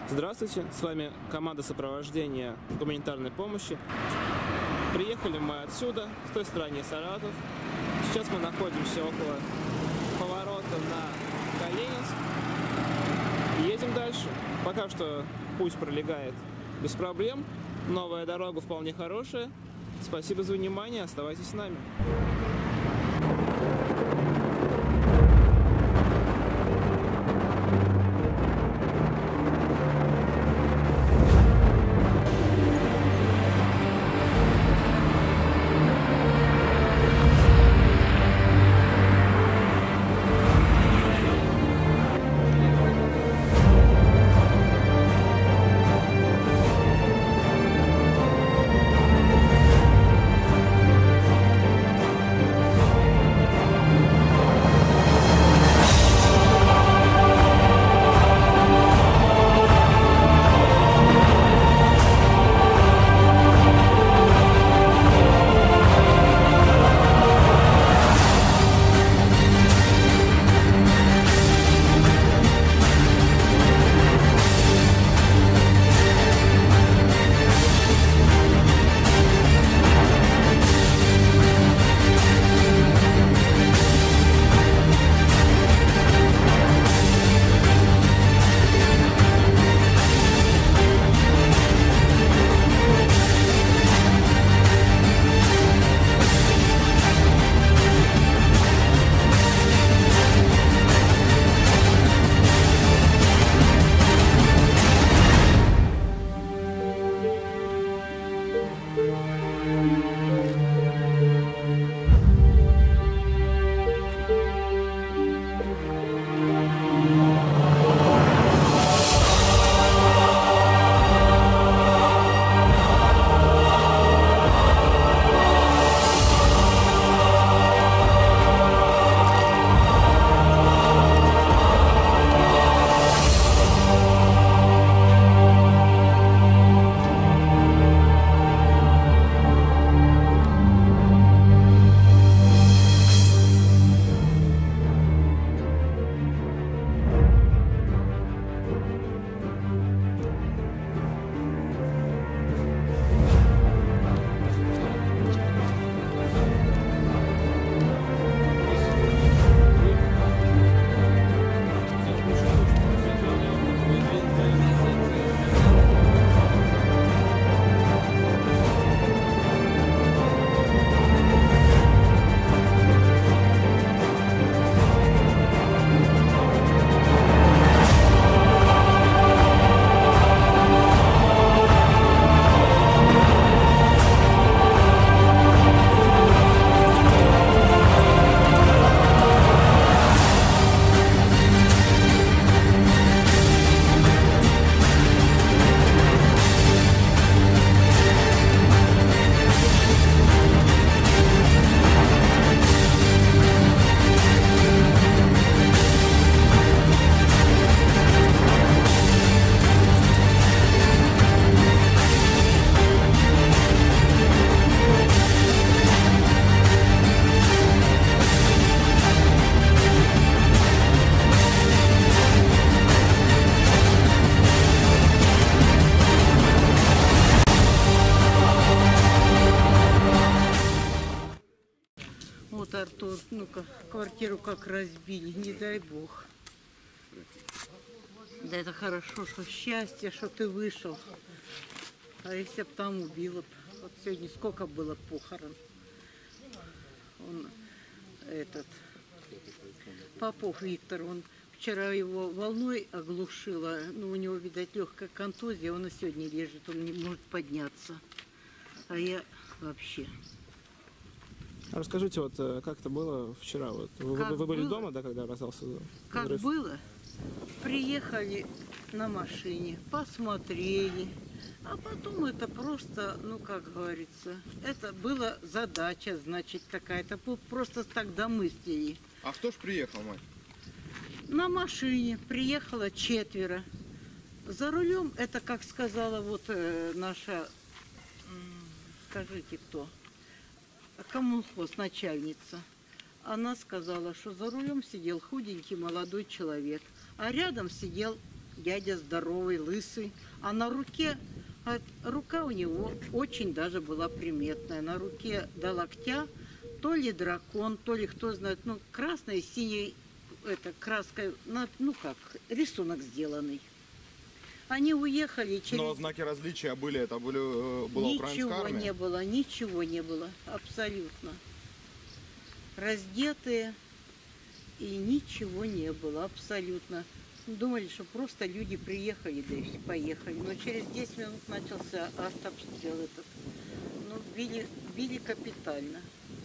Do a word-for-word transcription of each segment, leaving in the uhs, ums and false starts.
Здравствуйте, с вами команда сопровождения гуманитарной помощи. Приехали мы отсюда, в той стороне Саратов. Сейчас мы находимся около поворота на Калининск. Едем дальше. Пока что путь пролегает без проблем. Новая дорога вполне хорошая. Спасибо за внимание, оставайтесь с нами. Вот, Артур, ну-ка, квартиру как разбили, не дай бог. Да это хорошо, что счастье, что ты вышел. А если бы там убило б. Вот сегодня сколько было похорон. Он, этот, Попов Виктор, он вчера его волной оглушило. Ну, у него, видать, легкая контузия, он и сегодня лежит, он не может подняться. А я вообще... Расскажите, вот как это было вчера? Вот, вы, вы были было? дома, да, когда раздался взрыв? Как было? Приехали на машине, посмотрели, а потом это просто, ну как говорится, это была задача, значит, какая-то, просто так домыслили. А кто ж приехал, мать? На машине приехало четверо. За рулем это, как сказала вот э, наша, скажите кто, коммунхоз начальница. Она сказала, что за рулем сидел худенький молодой человек, а рядом сидел дядя здоровый, лысый. А на руке, а рука у него очень даже была приметная. На руке до локтя то ли дракон, то ли кто знает, ну, красной, синей, это, краской, ну как, рисунок сделанный. Они уехали через... Но знаки различия были, это были, э, была украинская Ничего армия? не было, ничего не было, абсолютно. Раздетые, и ничего не было, абсолютно. Думали, что просто люди приехали, да и все, поехали. Но через десять минут начался артобстрел этот. Ну, били, били капитально.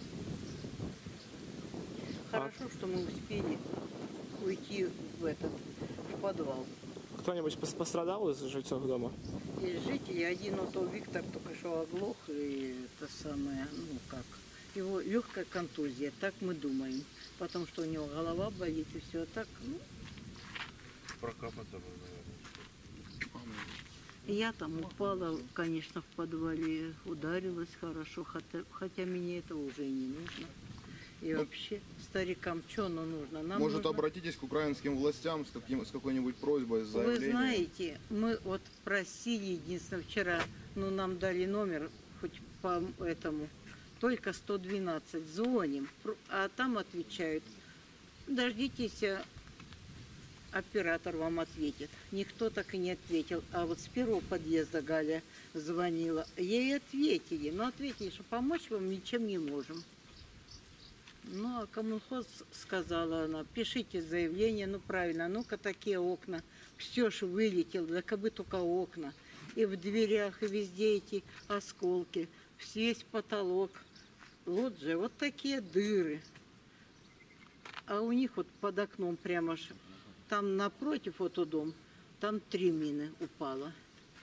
Хорошо, что мы успели уйти в этот, в подвал. Кто-нибудь пос- пострадал из жильцов дома? И жители, один вот то Виктор только что оглох, и это самое, ну как, его легкая контузия, так мы думаем. Потому что у него голова болит и все, а так, ну. Прокапаться бы, наверное. Я там упала, конечно, в подвале, ударилась хорошо, хотя, хотя мне этого уже и не нужно. И вообще старикам что оно нужно? Нам Может, нужно... обратитесь к украинским властям с, каким, с какой-нибудь просьбой, с Вы заявлением? знаете, мы вот просили, единственное, вчера, ну, нам дали номер, хоть по этому, только сто двенадцать, звоним, а там отвечают, дождитесь, оператор вам ответит. Никто так и не ответил. А вот с первого подъезда Галя звонила, ей ответили, но ответили, что помочь вам ничем не можем. Ну, а коммунхоз сказала она, пишите заявление, ну правильно, ну-ка такие окна, все ж вылетело, да как бы только окна. И в дверях, и везде эти осколки, весь потолок. Лоджия, вот такие дыры. А у них вот под окном прямо ж, там напротив вот у дом, там три мины упало.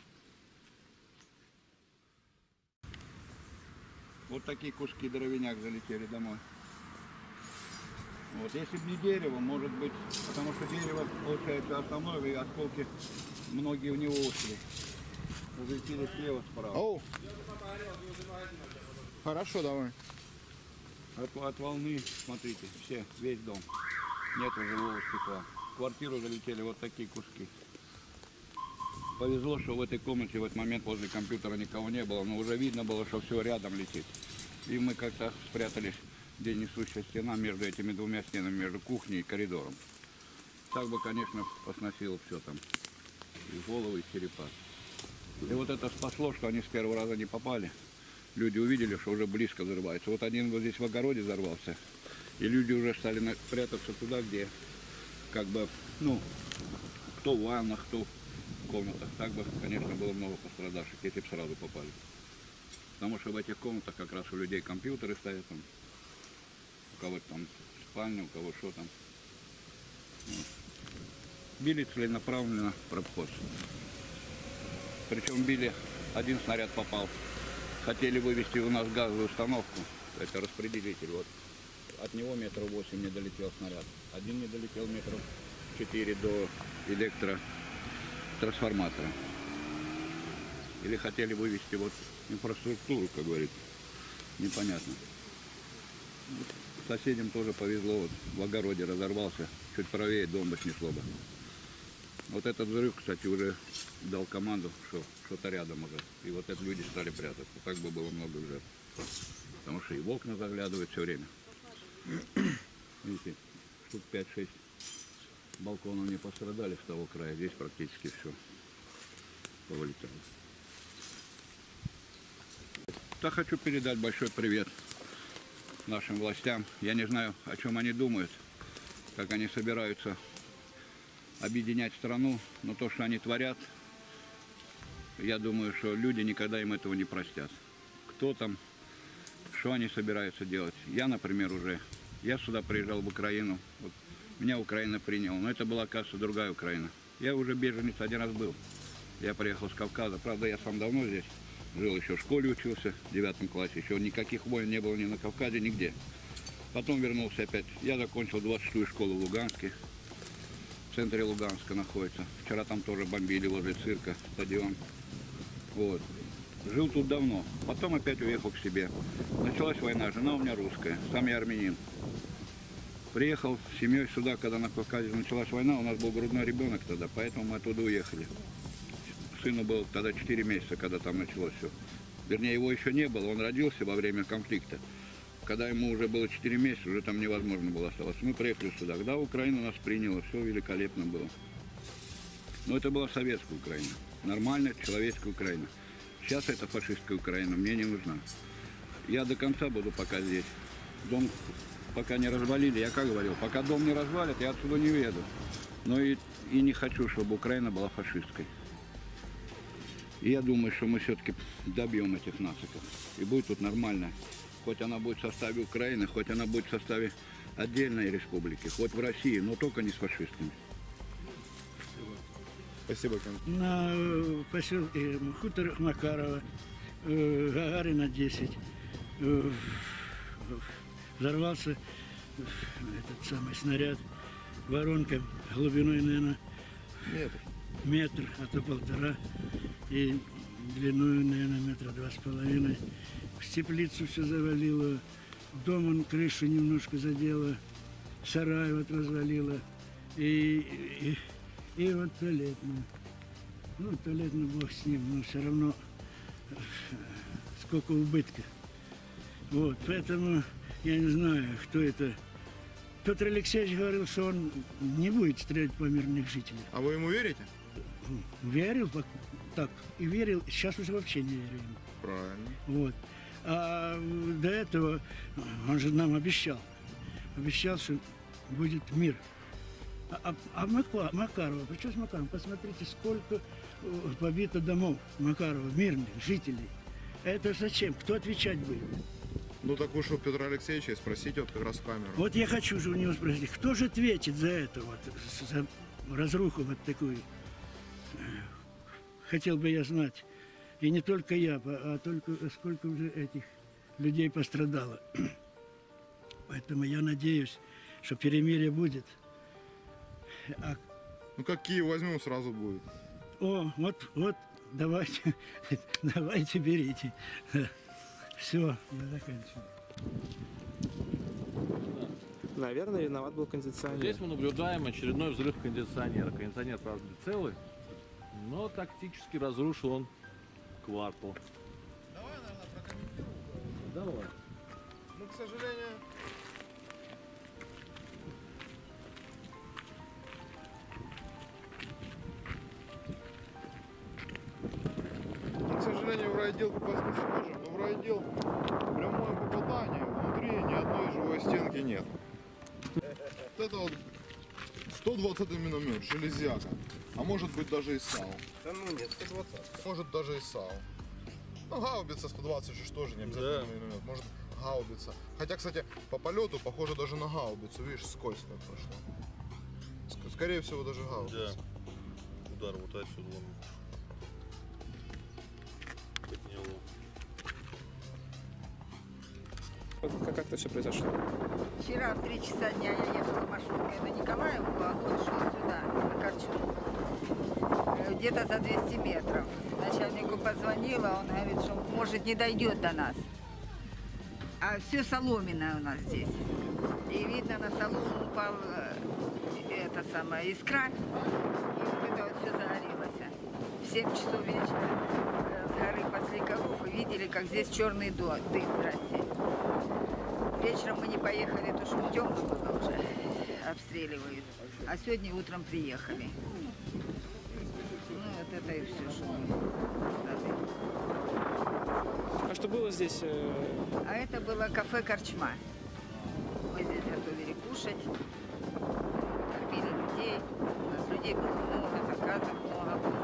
Вот такие куски дровяняк залетели домой. Вот, если бы не дерево, может быть, потому что дерево, получается, основное, и осколки, многие в него ушли. Залетели слева, справа. Оу. Хорошо, давай. От, от волны, смотрите, все, весь дом. Нету живого стекла. В квартиру залетели вот такие куски. Повезло, что в этой комнате в этот момент возле компьютера никого не было, но уже видно было, что все рядом летит. И мы как-то спрятались, где несущая стена между этими двумя стенами, между кухней и коридором. Так бы, конечно, посносило все там, и головы, и черепа. И вот это спасло, что они с первого раза не попали. Люди увидели, что уже близко взрывается. Вот один вот здесь в огороде взорвался, и люди уже стали на- прятаться туда, где, как бы, ну, кто в ваннах, кто в комнатах. Так бы, конечно, было много пострадавших, если бы сразу попали. Потому что в этих комнатах как раз у людей компьютеры стоят там, у кого-то там спальня, у кого что там. Вот. Били целенаправленно пробхоз. Причем били, один снаряд попал. Хотели вывести у нас газовую установку, это распределитель, вот. От него метров восемь не долетел снаряд. Один не долетел метров четыре до электротрансформатора. Или хотели вывести вот инфраструктуру, как говорится. Непонятно. Соседям тоже повезло, вот в огороде разорвался, чуть правее дом бы снесло бы. Вот этот взрыв, кстати, уже дал команду, что что-то рядом уже. И вот это люди стали прятаться. Так бы было много жертв. Потому что и в окна заглядывают все время. Видите, штук пять-шесть балконов не пострадали с того края. Здесь практически все повылетело. Так хочу передать большой привет нашим властям. Я не знаю, о чем они думают, как они собираются объединять страну, но то, что они творят, я думаю, что люди никогда им этого не простят. Кто там, что они собираются делать. Я, например, уже, я сюда приезжал в Украину, вот, меня Украина приняла, но это была, кажется, другая Украина. Я уже беженец один раз был, я приехал с Кавказа, правда, я сам давно здесь, жил еще в школе, учился, в девятом классе, еще никаких войн не было ни на Кавказе, нигде. Потом вернулся опять, я закончил двадцать шестую школу в Луганске. В центре Луганска находится. Вчера там тоже бомбили возле цирка, стадион. Вот. Жил тут давно. Потом опять уехал к себе. Началась война. Жена у меня русская. Сам я армянин. Приехал с семьей сюда, когда на Кавказе началась война, у нас был грудной ребенок тогда, поэтому мы оттуда уехали. Сыну было тогда четыре месяца, когда там началось все. Вернее, его еще не было, он родился во время конфликта. Когда ему уже было четыре месяца, уже там невозможно было оставаться. Мы приехали сюда. Когда Украина нас приняла, все великолепно было. Но это была советская Украина. Нормальная, человеческая Украина. Сейчас это фашистская Украина, мне не нужна. Я до конца буду пока здесь. Дом пока не развалили, я как говорил, пока дом не развалят, я отсюда не уеду. Но и, и не хочу, чтобы Украина была фашистской. И я думаю, что мы все-таки добьем этих нациков. И будет тут нормально. Хоть она будет в составе Украины, хоть она будет в составе отдельной республики, хоть в России, но только не с фашистами. Спасибо, Кен. На э, поселке хуторах Макарова, э, Гагарина десять, э, взорвался э, этот самый снаряд, воронка глубиной, наверное, Метр. метр, а то полтора, и длиной, наверное, метра два с половиной. В теплицу все завалило, дом он крышу немножко задело, сарай вот развалило, и, и, и вот туалетную. Ну, туалетный бог с ним, но все равно сколько убытка. Вот, поэтому я не знаю, кто это. Петр Алексеевич говорил, что он не будет стрелять по мирных жителях. А вы ему верите? Верил так и верил, сейчас уже вообще не верю ему. Правильно. Вот. А до этого он же нам обещал. Обещал, что будет мир. А, а, а Мака- Макарова, при чем с Макаровым? Посмотрите, сколько э, побито домов Макарова, мирных жителей. Это зачем? Кто отвечать будет? Ну так уж у Петра Алексеевича и спросите вот как раз в камеру. Вот я хочу же у него спросить, кто же ответит за это, вот, за разруху вот такую? Хотел бы я знать. И не только я, а только сколько уже этих людей пострадало. Поэтому я надеюсь, что перемирие будет. А, Ну как Киев возьмем, сразу будет. о, вот, вот, давайте, давайте берите. Все, я заканчиваю. Наверное, виноват был кондиционер. Здесь мы наблюдаем очередной взрыв кондиционера. Кондиционер, правда, целый, но тактически разрушил он квартал. Давай, наверное, прокомментируем. Давай. Ну, к сожалению... К сожалению, в райотдел попасть не сможем, но в райотдел прямое попадание, внутри ни одной живой стенки нет. Вот это вот сто двадцатый миномет, железяка, а может быть даже и САУ. Да ну нет, сто двадцать. Может даже и САУ. Ну, гаубица сто двадцать же тоже не обязательно миномет, может гаубица. Хотя, кстати, по полету похоже даже на гаубицу, видишь, скользко прошло. Ск- Скорее всего, даже гаубица. Да. Удар вот отсюда вон. Подняло. Как, как это все произошло? Вчера в три часа дня я ехала маршруткой на Николаевку, а он шел сюда, на Корчу. Э, Где-то за двести метров. Начальнику позвонила, он говорит, что может не дойдет до нас. А все соломенное у нас здесь. И видно, на солому упал э, это самое, искра, и вот это вот все загорелось. В семь часов вечера э, с горы пасли коров и видели, как здесь черный до- дым, здрасте. Вечером мы не поехали, потому что темно было уже, обстреливают. А сегодня утром приехали. Ну, вот это и все, что мы застали. А что было здесь? э, А это было кафе «Корчма». Мы здесь готовили кушать, кормили людей. У нас людей было много, заказов много было.